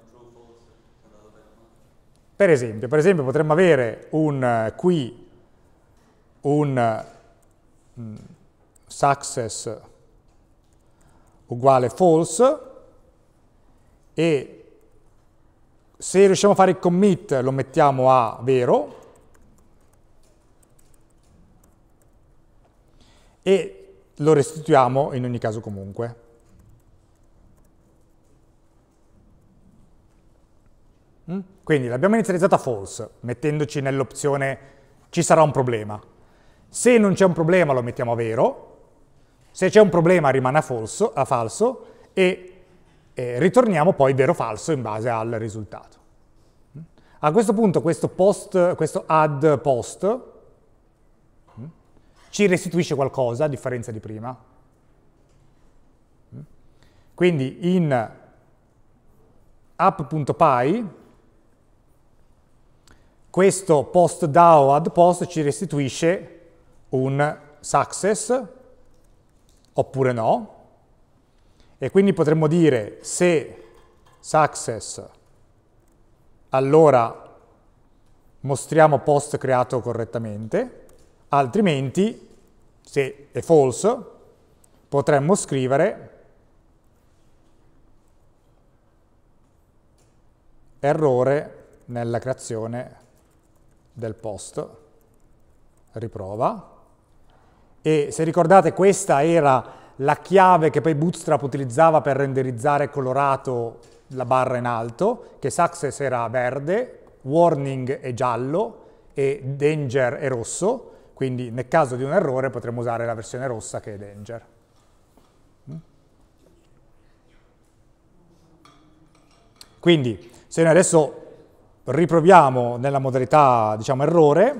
Per esempio, per esempio potremmo avere un qui un um, success uguale false e se riusciamo a fare il commit lo mettiamo a vero e lo restituiamo in ogni caso comunque. Quindi l'abbiamo inizializzata a false, mettendoci nell'opzione ci sarà un problema. Se non c'è un problema lo mettiamo a vero, se c'è un problema rimane a, falso, a falso e eh, ritorniamo poi vero o falso in base al risultato. A questo punto questo, post, questo add post ci restituisce qualcosa a differenza di prima. Quindi in app.py questo post D A O add post ci restituisce un success oppure no, e quindi potremmo dire se success allora mostriamo post creato correttamente, altrimenti se è false potremmo scrivere errore nella creazione del post, riprova, e se ricordate questa era la chiave che poi Bootstrap utilizzava per renderizzare colorato la barra in alto, che success era verde, warning è giallo e danger è rosso, quindi nel caso di un errore potremmo usare la versione rossa che è danger. Quindi se noi adesso riproviamo nella modalità, diciamo, errore.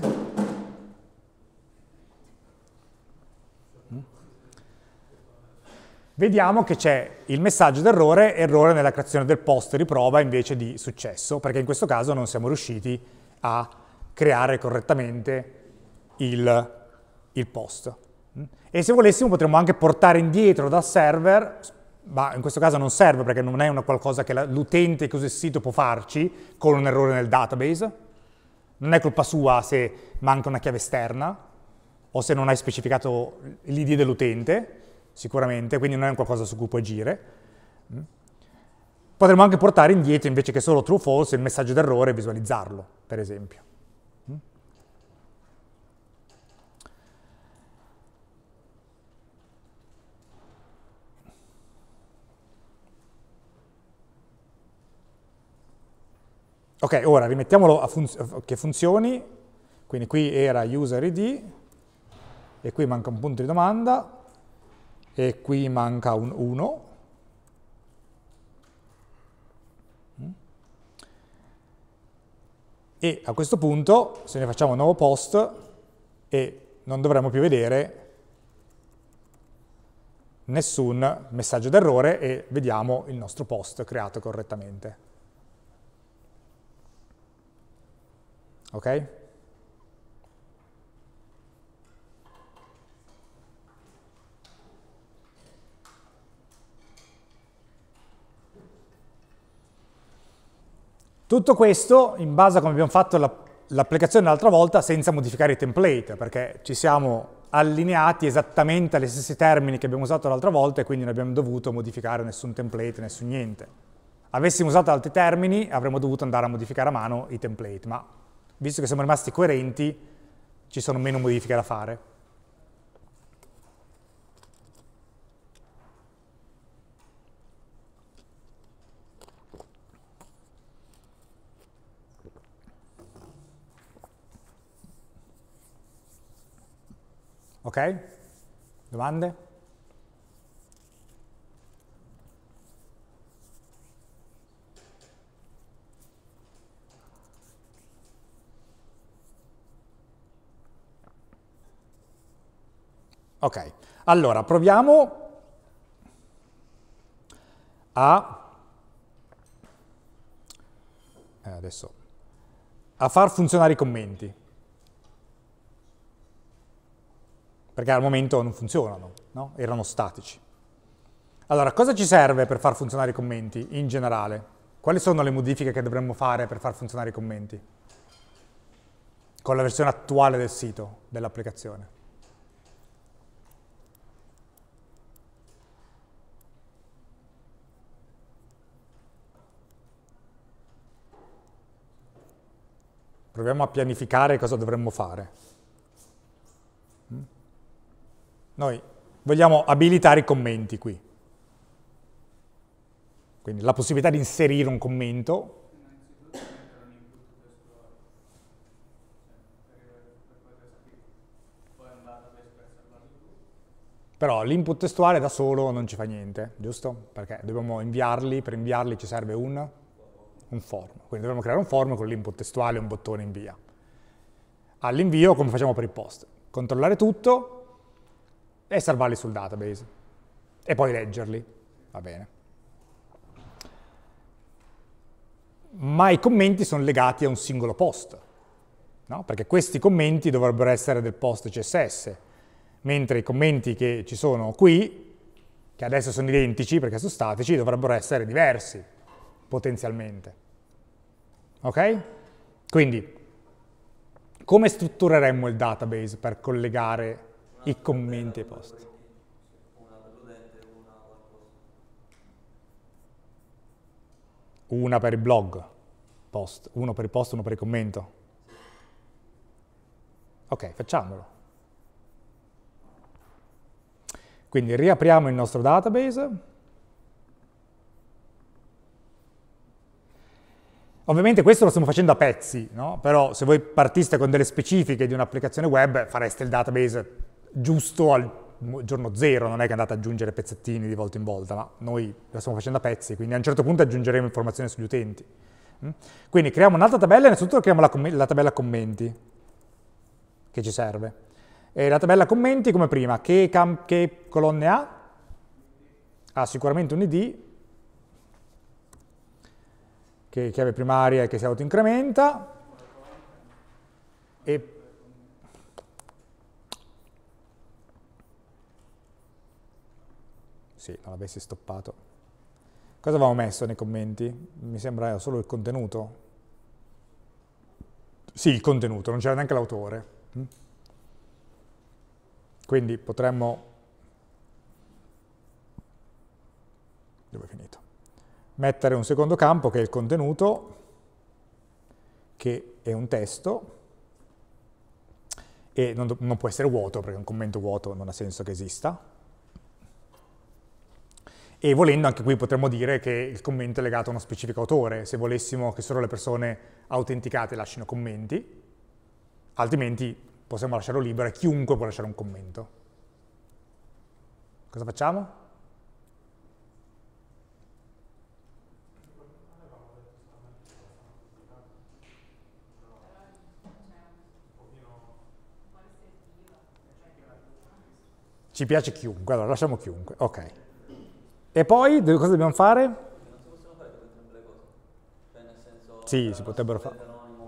Vediamo che c'è il messaggio d'errore, errore nella creazione del post di prova invece di successo, perché in questo caso non siamo riusciti a creare correttamente il, il post. E se volessimo potremmo anche portare indietro dal server, ma in questo caso non serve perché non è una qualcosa che l'utente che usa il sito può farci con un errore nel database. Non è colpa sua se manca una chiave esterna o se non hai specificato l'I D dell'utente, sicuramente, quindi non è qualcosa su cui puoi agire. Potremmo anche portare indietro, invece che solo true o false, il messaggio d'errore e visualizzarlo, per esempio. Ok, ora rimettiamolo a fun- che funzioni, quindi qui era user I D, e qui manca un punto di domanda, e qui manca un uno. E a questo punto, se ne facciamo un nuovo post, e non dovremmo più vedere nessun messaggio d'errore e vediamo il nostro post creato correttamente. Ok? Tutto questo in base a come abbiamo fatto l'applicazione l'altra volta senza modificare i template, perché ci siamo allineati esattamente agli stessi termini che abbiamo usato l'altra volta e quindi non abbiamo dovuto modificare nessun template, nessun niente. Avessimo usato altri termini avremmo dovuto andare a modificare a mano i template, ma visto che siamo rimasti coerenti ci sono meno modifiche da fare. Ok? Domande? Ok, allora proviamo a, eh, adesso, a far funzionare i commenti. Perché al momento non funzionano, no? Erano statici. Allora, cosa ci serve per far funzionare i commenti in generale? Quali sono le modifiche che dovremmo fare per far funzionare i commenti? Con la versione attuale del sito, dell'applicazione. Proviamo a pianificare cosa dovremmo fare. Noi vogliamo abilitare i commenti qui. Quindi la possibilità di inserire un commento. Però l'input testuale da solo non ci fa niente, giusto? Perché dobbiamo inviarli, per inviarli ci serve un, un form. Quindi dobbiamo creare un form con l'input testuale e un bottone invia. All'invio, come facciamo per il post? Controllare tutto e salvarli sul database. E poi leggerli. Va bene. Ma i commenti sono legati a un singolo post, no? Perché questi commenti dovrebbero essere del post C S S, mentre i commenti che ci sono qui, che adesso sono identici perché sono statici, dovrebbero essere diversi, potenzialmente. Ok? Quindi, come struttureremmo il database per collegare i commenti ai post? Una per il blog, post, uno per il post, uno per il commento. Ok, facciamolo. Quindi riapriamo il nostro database. Ovviamente questo lo stiamo facendo a pezzi, no? Però se voi partiste con delle specifiche di un'applicazione web fareste il database giusto al giorno zero, non è che andate ad aggiungere pezzettini di volta in volta, ma noi lo stiamo facendo a pezzi, quindi a un certo punto aggiungeremo informazioni sugli utenti. Quindi creiamo un'altra tabella, innanzitutto creiamo la, la tabella commenti, che ci serve. E la tabella commenti, come prima, che, che colonne ha? Ha sicuramente un I D, che chiave primaria e che si autoincrementa, e sì, non l'avessi stoppato. Cosa avevamo messo nei commenti? Mi sembra solo il contenuto. Sì, il contenuto, non c'era neanche l'autore. Quindi potremmo... Dove è finito? Mettere un secondo campo che è il contenuto, che è un testo, e non, non può essere vuoto, perché un commento vuoto non ha senso che esista. E volendo anche qui potremmo dire che il commento è legato a uno specifico autore, se volessimo che solo le persone autenticate lasciano commenti, altrimenti possiamo lasciarlo libero e chiunque può lasciare un commento. Cosa facciamo? Ci piace chiunque, allora lasciamo chiunque, ok. E poi cosa dobbiamo fare? Non si possono fare tutte entrambe le cose. Cioè nel senso... Sì, si potrebbero fare.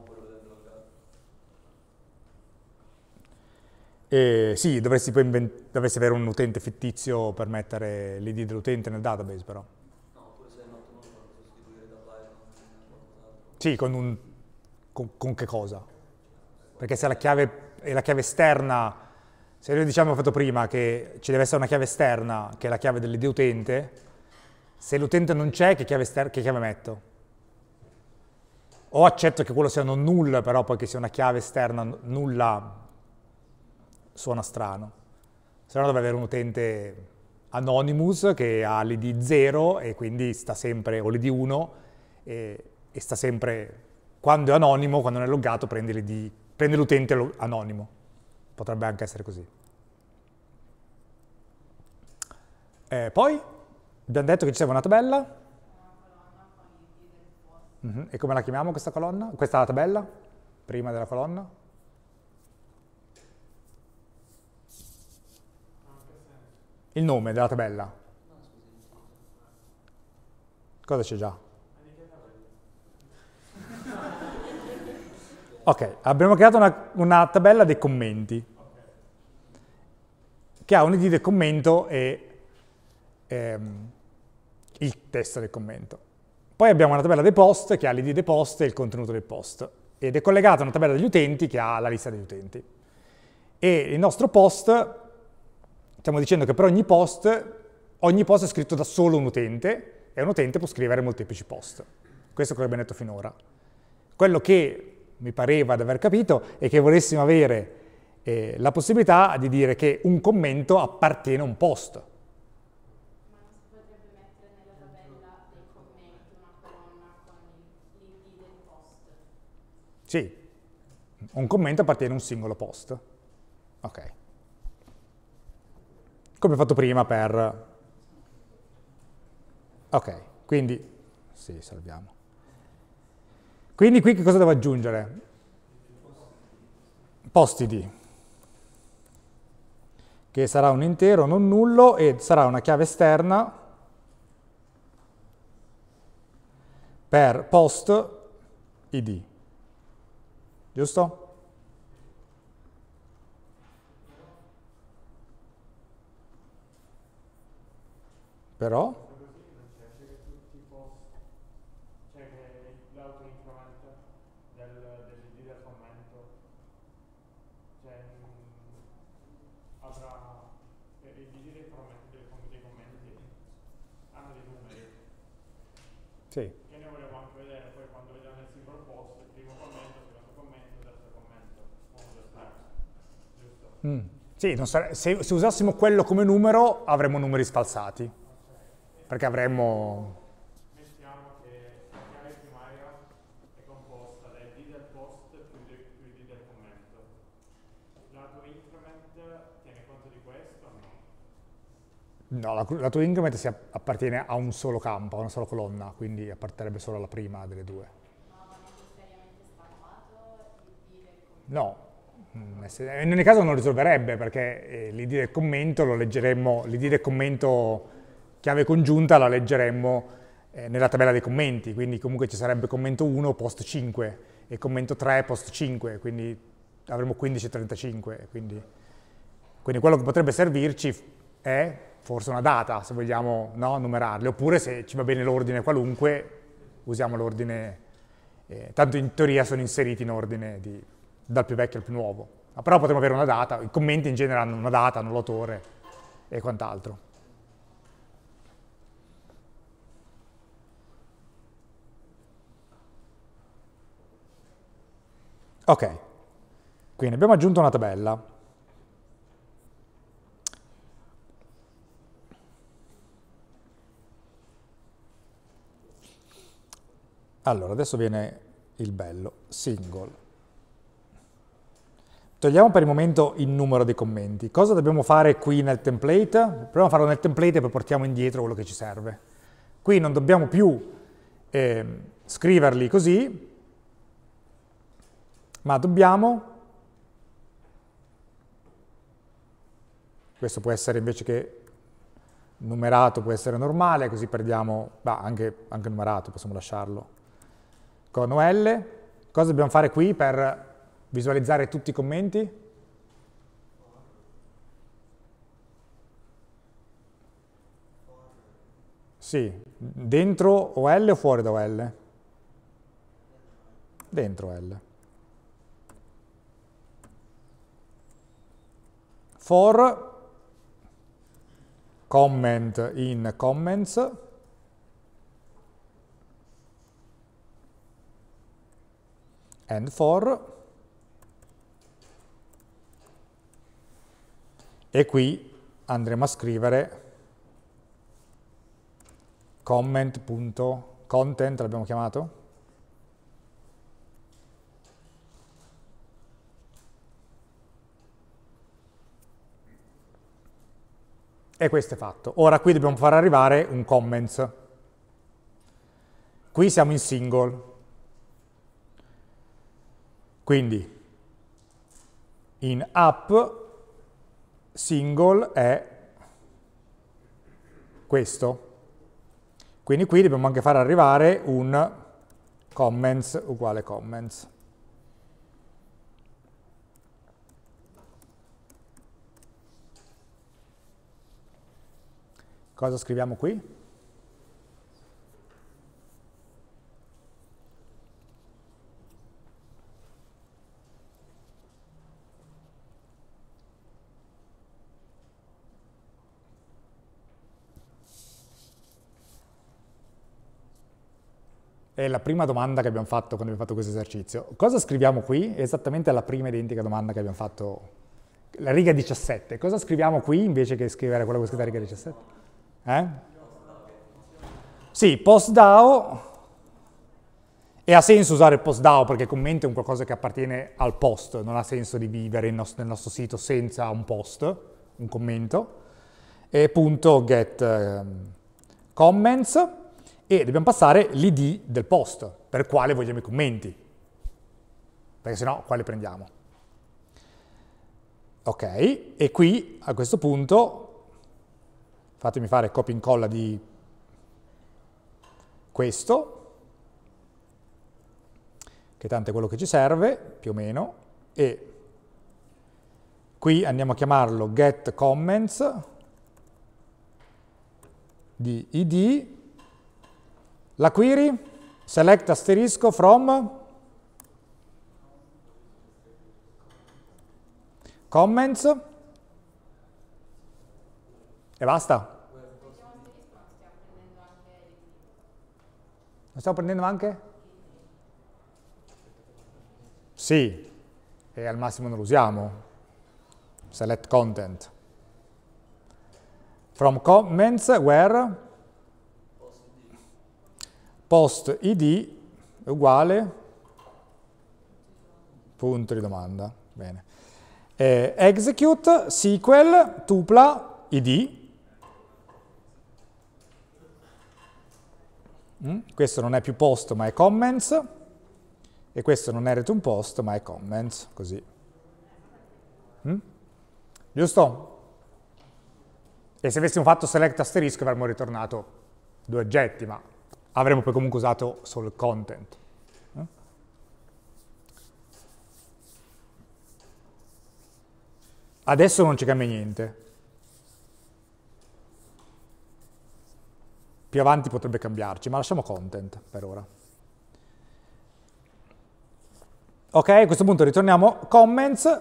E sì, dovresti, poi dovresti avere un utente fittizio per mettere l'I D dell'utente nel database, però. No, oppure se non tu non puoi sostituire da Python con qualcos'altro. Sì, con, un, con, con che cosa? Perché se la chiave è la chiave esterna, se noi diciamo, ho fatto prima, che ci deve essere una chiave esterna, che è la chiave dell'I D utente, se l'utente non c'è, che chiave, che chiave metto? O accetto che quello sia non null, però poi che sia una chiave esterna nulla suona strano. Se no deve avere un utente anonymous che ha l'I D zero e quindi sta sempre, o l'I D uno, e, e sta sempre, quando è anonimo, quando non è loggato, prende l'I D, prende l'utente anonimo. Potrebbe anche essere così. Eh, poi abbiamo detto che ci serve una tabella. Mm-hmm. E come la chiamiamo questa colonna? Questa è la tabella, prima della colonna. Il nome della tabella. Cosa c'è già? Ok, abbiamo creato una, una tabella dei commenti, che ha un I D del commento e ehm, il testo del commento. Poi abbiamo una tabella dei post che ha l'I D dei post e il contenuto del post, ed è collegata a una tabella degli utenti che ha la lista degli utenti. E il nostro post, stiamo dicendo che per ogni post, ogni post è scritto da solo un utente, e un utente può scrivere molteplici post. Questo è quello che abbiamo detto finora. Quello che mi pareva di aver capito è che volessimo avere eh, la possibilità di dire che un commento appartiene a un post. Ma non si potrebbe mettere nella tabella dei commenti una colonna con l'I D del post? Sì, un commento appartiene a un singolo post. Ok. Come ho fatto prima per... Ok, quindi... Sì, salviamo. Quindi qui che cosa devo aggiungere? Post I D, che sarà un intero non nullo e sarà una chiave esterna per post I D, giusto? Però? Sì. E noi vogliamo anche vedere poi quando vediamo il singolo post, il primo commento, il secondo commento, il terzo commento, giusto? Mm. Sì, non sare- se, se usassimo quello come numero avremmo numeri sfalsati, perché avremmo... Mettiamo che la chiave primaria è composta dai I D del post più I D del commento. Lato increment tiene conto di questo o no? No, la, la tua increment si appartiene a un solo campo, a una sola colonna, quindi apparterrebbe solo alla prima delle due. no, in ogni caso non risolverebbe perché l'I D del commento lo leggeremmo, l'I D del commento chiave congiunta la leggeremmo eh, nella tabella dei commenti, quindi comunque ci sarebbe commento uno post cinque e commento tre post cinque, quindi avremo quindici e trentacinque, quindi, quindi quello che potrebbe servirci è forse una data, se vogliamo, no, numerarli, oppure se ci va bene l'ordine qualunque, usiamo l'ordine, eh, tanto in teoria sono inseriti in ordine di, dal più vecchio al più nuovo, ma però potremmo avere una data, i commenti in genere hanno una data, hanno l'autore e quant'altro. Ok, quindi abbiamo aggiunto una tabella. Allora, adesso viene il bello, single. Togliamo per il momento il numero dei commenti. Cosa dobbiamo fare qui nel template? Proviamo a farlo nel template e poi portiamo indietro quello che ci serve. Qui non dobbiamo più eh, scriverli così, ma dobbiamo, questo può essere invece che numerato, può essere normale, così perdiamo, bah, anche, anche numerato possiamo lasciarlo, con O L. Cosa dobbiamo fare qui per visualizzare tutti i commenti? Sì, dentro O L o fuori da O L? Dentro O L. For comment in comments and for, e qui andremo a scrivere comment.content, l'abbiamo chiamato? E questo è fatto. Ora qui dobbiamo far arrivare un comments. Qui siamo in single. Quindi in app single è questo. Quindi qui dobbiamo anche far arrivare un comments uguale comments. Cosa scriviamo qui? È la prima domanda che abbiamo fatto quando abbiamo fatto questo esercizio. Cosa scriviamo qui? È esattamente la prima identica domanda che abbiamo fatto, la riga diciassette. Cosa scriviamo qui invece che scrivere quello che è scritto a riga diciassette? Eh? Sì, postDAO, e ha senso usare il postDAO perché il commento è un qualcosa che appartiene al post, non ha senso di vivere nel nostro sito senza un post, un commento, e punto get um, comments, e dobbiamo passare l'I D del post, per quale vogliamo i commenti, perché sennò quale prendiamo? Ok, e qui a questo punto fatemi fare copia e incolla di questo, che tanto è quello che ci serve, più o meno, e qui andiamo a chiamarlo get comments di I D, la query, select asterisco from comments, e basta. Lo stiamo prendendo anche? Sì, e al massimo non lo usiamo. Select content. From comments where post I D è uguale punto di domanda. Bene. Eh, execute S Q L tupla I D. Mm, questo non è più post ma è comments, e questo non è return post ma è comments, così. Mm? Giusto? E se avessimo fatto select asterisco avremmo ritornato due oggetti, ma avremmo poi comunque usato solo il content. Mm? Adesso non ci cambia niente. Più avanti potrebbe cambiarci, ma lasciamo content per ora. Ok, a questo punto ritorniamo comments.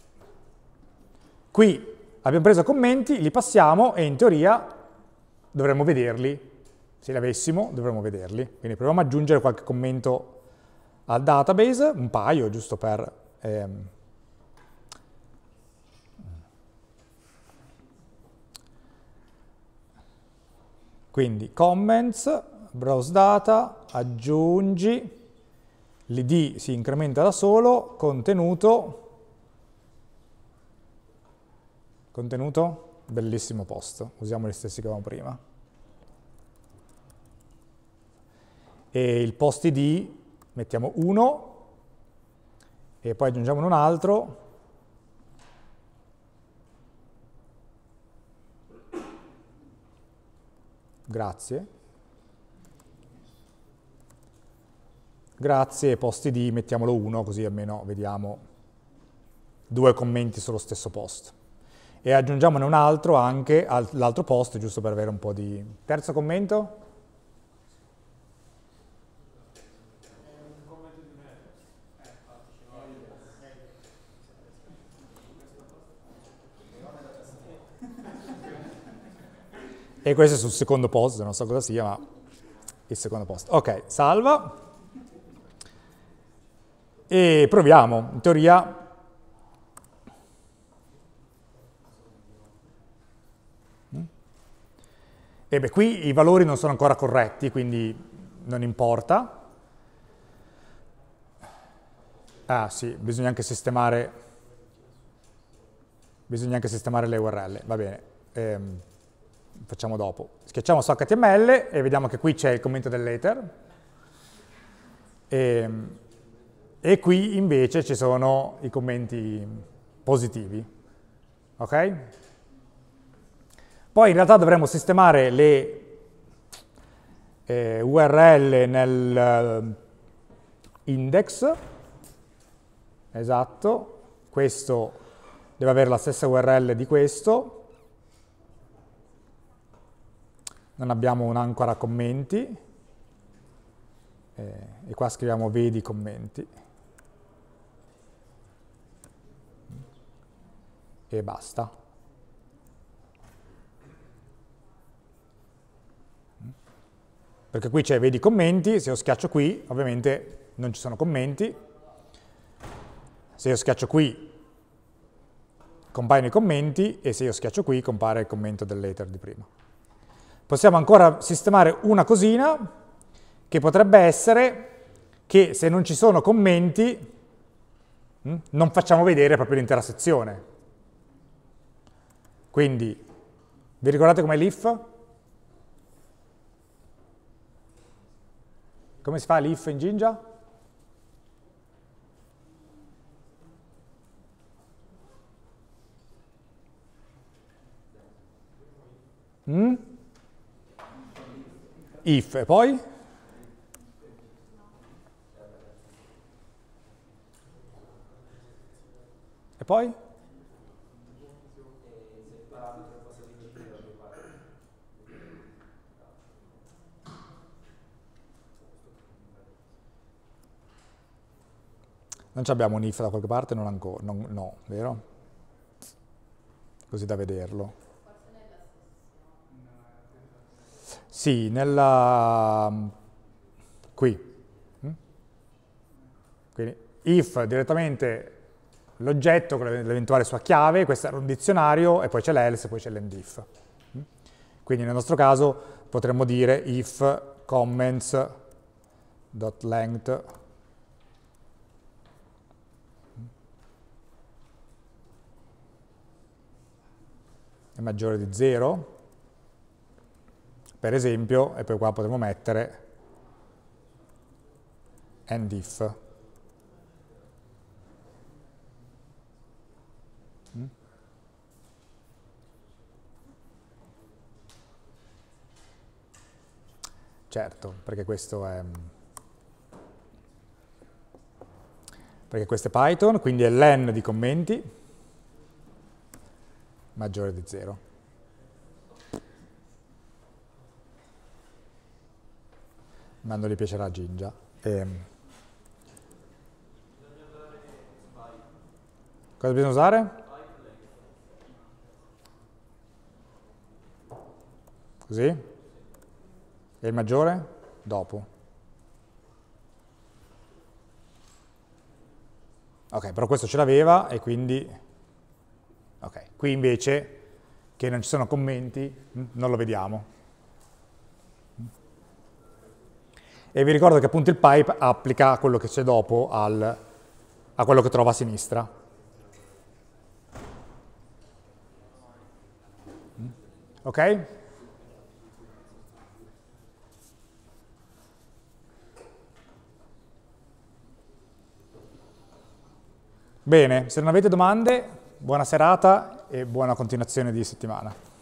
Qui abbiamo preso commenti, li passiamo e in teoria dovremmo vederli. Se li avessimo dovremmo vederli. Quindi proviamo ad aggiungere qualche commento al database, un paio giusto per... Ehm, Quindi comments, browse data, aggiungi, l'I D si incrementa da solo, contenuto, contenuto, bellissimo post, usiamo gli stessi che avevamo prima. E il post I D mettiamo uno e poi aggiungiamo un altro. Grazie. Grazie, post I D, mettiamolo uno, così almeno vediamo due commenti sullo stesso post. E aggiungiamone un altro anche all'altro post, giusto per avere un po' di... Terzo commento? E questo è sul secondo post, non so cosa sia, ma il secondo post. Ok, salva. E proviamo. In teoria... E beh, qui i valori non sono ancora corretti, quindi non importa. Ah sì, bisogna anche sistemare... Bisogna anche sistemare le U R L, va bene. Ehm, facciamo dopo. Schiacciamo su H T M L e vediamo che qui c'è il commento dell'header e, e qui invece ci sono i commenti positivi. Ok? Poi in realtà dovremmo sistemare le eh, U R L nel uh, index. Esatto. Questo deve avere la stessa U R L di questo. Non abbiamo ancora commenti, eh, e qua scriviamo vedi commenti, e basta. Perché qui c'è vedi commenti, se io schiaccio qui, ovviamente non ci sono commenti, se io schiaccio qui compaiono i commenti, e se io schiaccio qui compare il commento dell'header di prima. Possiamo ancora sistemare una cosina, che potrebbe essere che se non ci sono commenti, mh, non facciamo vedere proprio l'intera sezione. Quindi, vi ricordate com'è l'if? Come si fa l'if in Jinja? Mm? If, e poi? E poi? Non abbiamo un if da qualche parte? Non ancora, non, no, vero? Così da vederlo. Sì, nella... qui. Quindi if direttamente l'oggetto con l'eventuale sua chiave, questo era un dizionario, e poi c'è l'else, e poi c'è l'endif. Quindi nel nostro caso potremmo dire if comments.length è maggiore di zero, per esempio, e poi qua potremmo mettere end if. certo, perché questo è, perché questo è Python, quindi è len di commenti maggiore di zero. Ma non gli piacerà a Gingia. Ehm. Cosa bisogna usare? Così? E il maggiore? Dopo. Ok, però questo ce l'aveva e quindi... Ok, qui invece, che non ci sono commenti, non lo vediamo. E vi ricordo che appunto il pipe applica quello che c'è dopo al, a quello che trova a sinistra. Ok? Bene, se non avete domande, buona serata e buona continuazione di settimana.